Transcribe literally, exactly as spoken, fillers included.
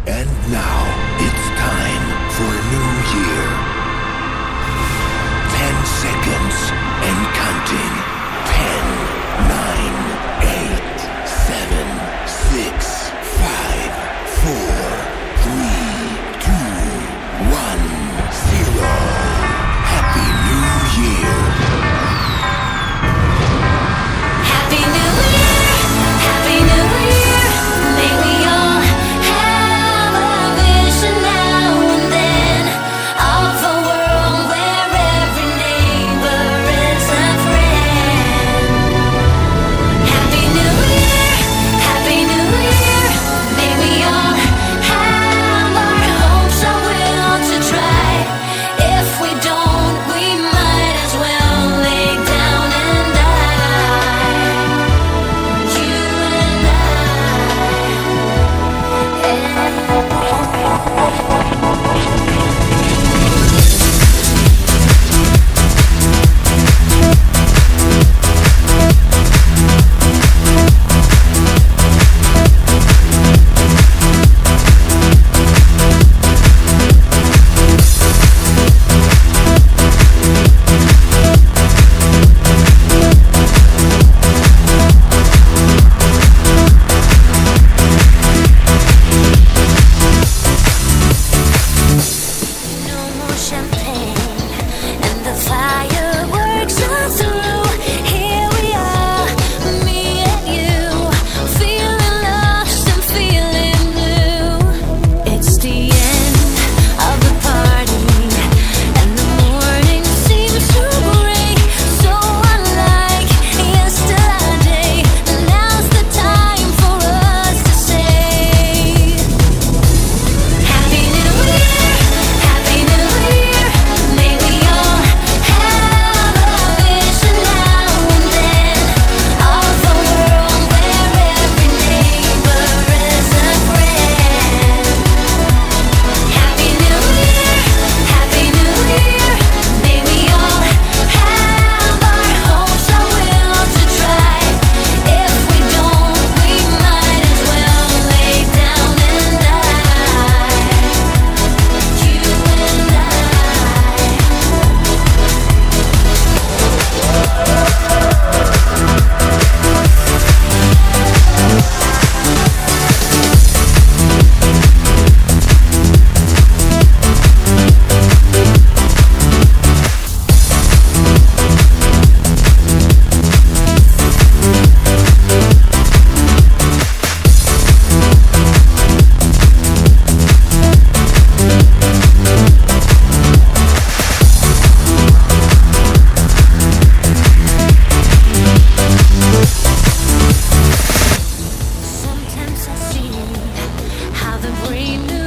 And now, it's time for a new year. Ten seconds and counting. Ten, nine, eight, seven, six, five, four, three, two, one, zero. Happy New Year. Happy New Year, Happy New Year. May we all have a vision now and then of a world where every neighbor is a friend. Happy New Year, Happy New Year. May we all have our hopes and will to try. If we don't, we might as well lay down and die. You and I. No more champagne and the fireworks are through. Here we are, me and you, feeling lost and feeling blue. It's the end of the party and the morning seems to break. So unlike yesterday, now's the time for us to say Happy New Year, Happy New Year. May we all have a vision now and then of a world where every neighbor is a friend. Happy New Year, Happy New Year. May we all have our hopes and will to try. If we don't, we might as well lay down and die. You and I. Sometimes I see how the brave new